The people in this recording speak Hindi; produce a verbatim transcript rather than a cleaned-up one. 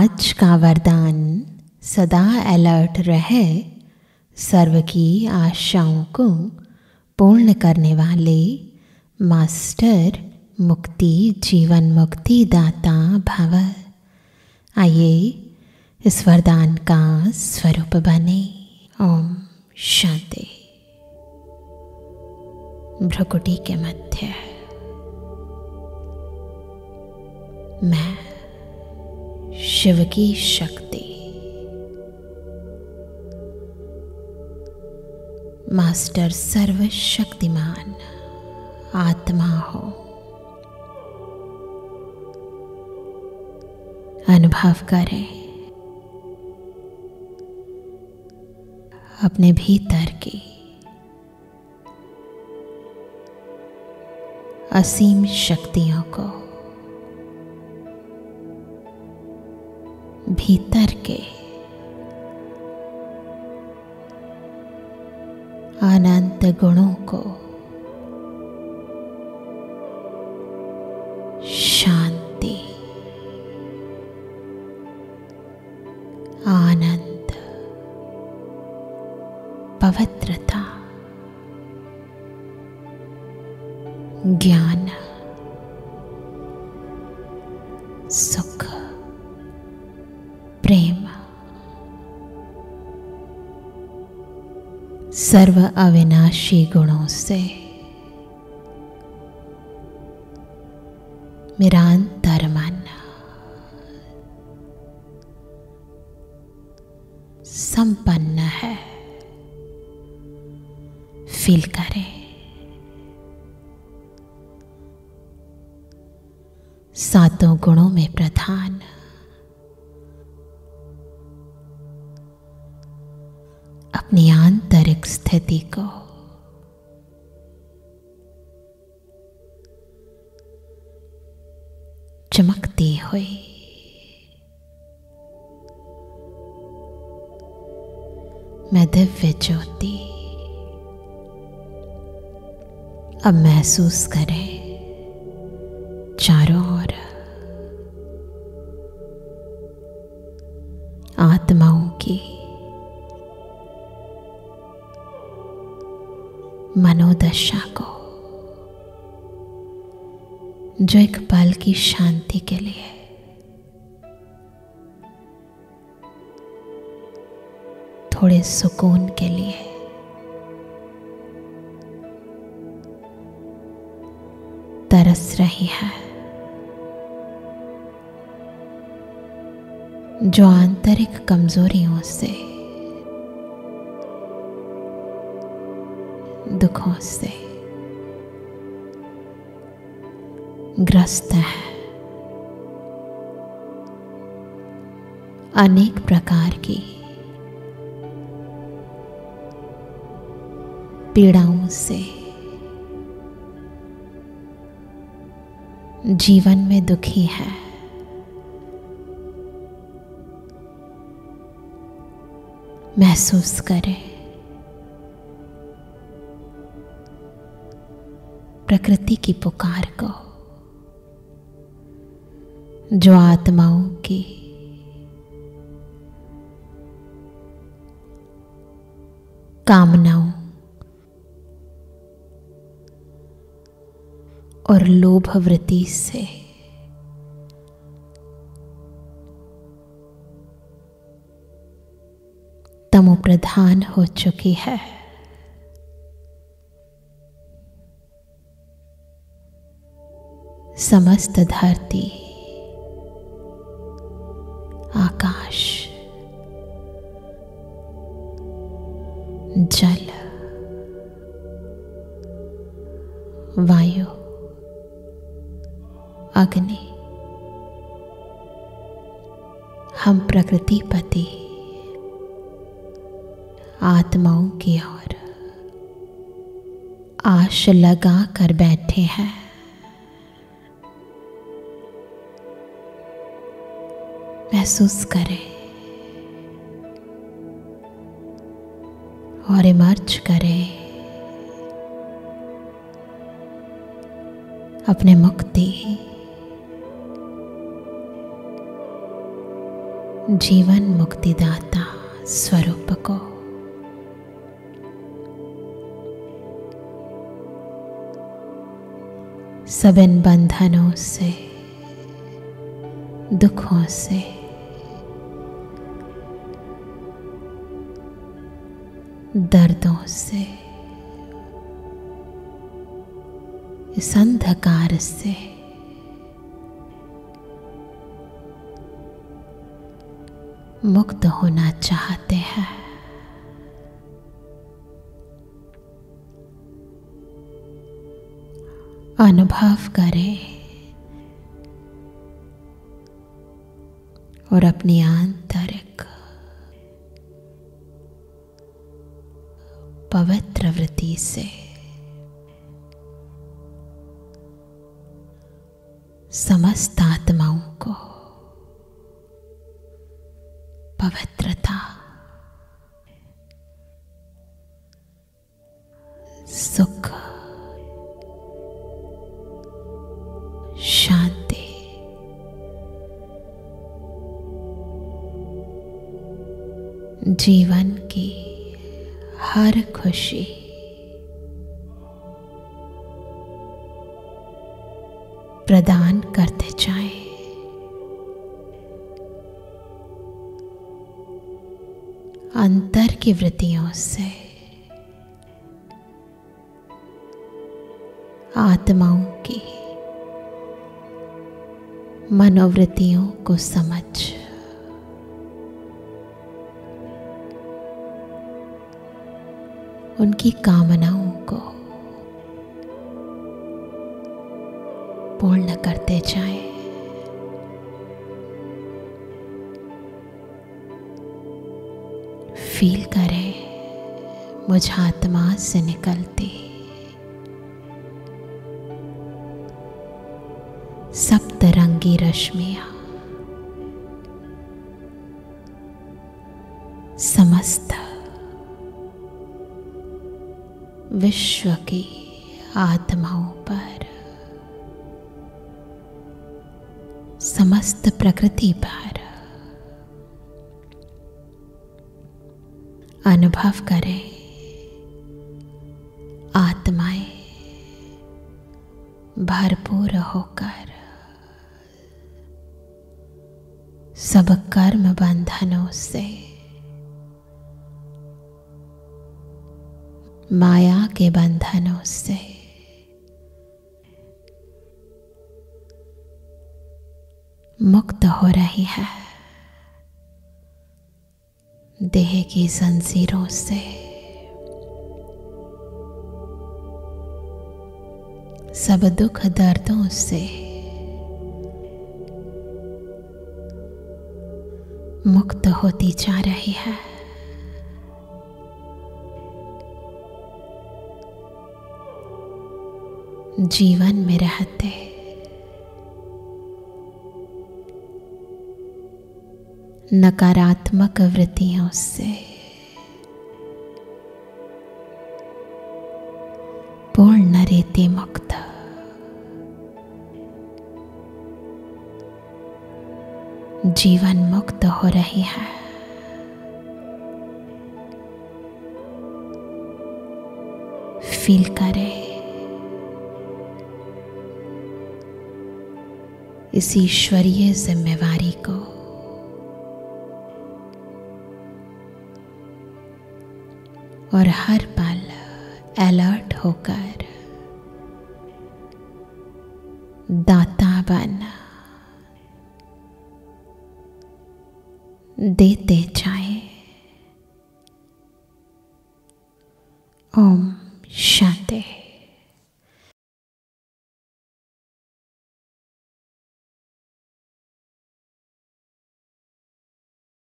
आज का वरदान सदा अलर्ट रहे, सर्व की आशाओं को पूर्ण करने वाले मास्टर मुक्ति जीवन मुक्ति दाता भव। आइए इस वरदान का स्वरूप बने। ओम शांति। भ्रुकुटी के मध्य मैं शिव की शक्ति मास्टर सर्वशक्तिमान आत्मा हो। अनुभव करें अपने भीतर की असीम शक्तियों को, भीतर के अनंत गुणों को, शांति, आनंद, पवित्रता, ज्ञान, सुख, प्रेम, सर्व अविनाशी गुणों से मेरा अंतर मन संपन्न है। फील करें सातों गुणों में प्रधान अपनी आंतरिक स्थिति को चमकती हुई मैं दिव्य ज्योति अब महसूस करें चारों ओर आत्माओं की मनोदशा को, जो एक पल की शांति के लिए थोड़े सुकून के लिए तरस रही है, जो आंतरिक कमजोरियों से, दुखों से ग्रस्त है, अनेक प्रकार की पीड़ाओं से जीवन में दुखी है। महसूस करें प्रकृति की पुकार को, जो आत्माओं की कामनाओं और लोभ वृत्ति से तमो प्रधान हो चुकी है। समस्त धरती, आकाश, जल, वायु, अग्नि, हम प्रकृति पति आत्माओं की ओर आश लगा कर बैठे हैं। महसूस करें और इमर्ज करें अपने मुक्ति जीवन मुक्तिदाता स्वरूप को सब इन बंधनों से, दुखों से, दर्दों से, इस अंधकार से मुक्त होना चाहते हैं। अनुभव करें और अपनी आंतरिक पवित्र वृत्ति से समस्त आत्माओं को पवित्रता, सुख, शांति, जीवन की हर खुशी प्रदान करते जाएं। अंतर की वृत्तियों से आत्माओं की मनोवृत्तियों को समझ उनकी कामनाओं को पूर्ण करते जाएं। फील करें मुझ आत्मा से निकलती सप्तरंगी रश्मियां समस्त विश्व की आत्माओं पर, समस्त प्रकृति पर अनुभव करें। आत्माएं भरपूर होकर सब कर्म बंधनों से, माया के बंधनों से मुक्त हो रही है। देह की जंजीरों से, सब दुख दर्दों से मुक्त होती जा रही है। जीवन में रहते नकारात्मक वृत्तियों से पूर्ण रीति मुक्त, जीवन मुक्त हो रही है। फील करें इस ईश्वरीय जिम्मेवारी को, और हर पल अलर्ट होकर दाता बन देते जाएं। ओम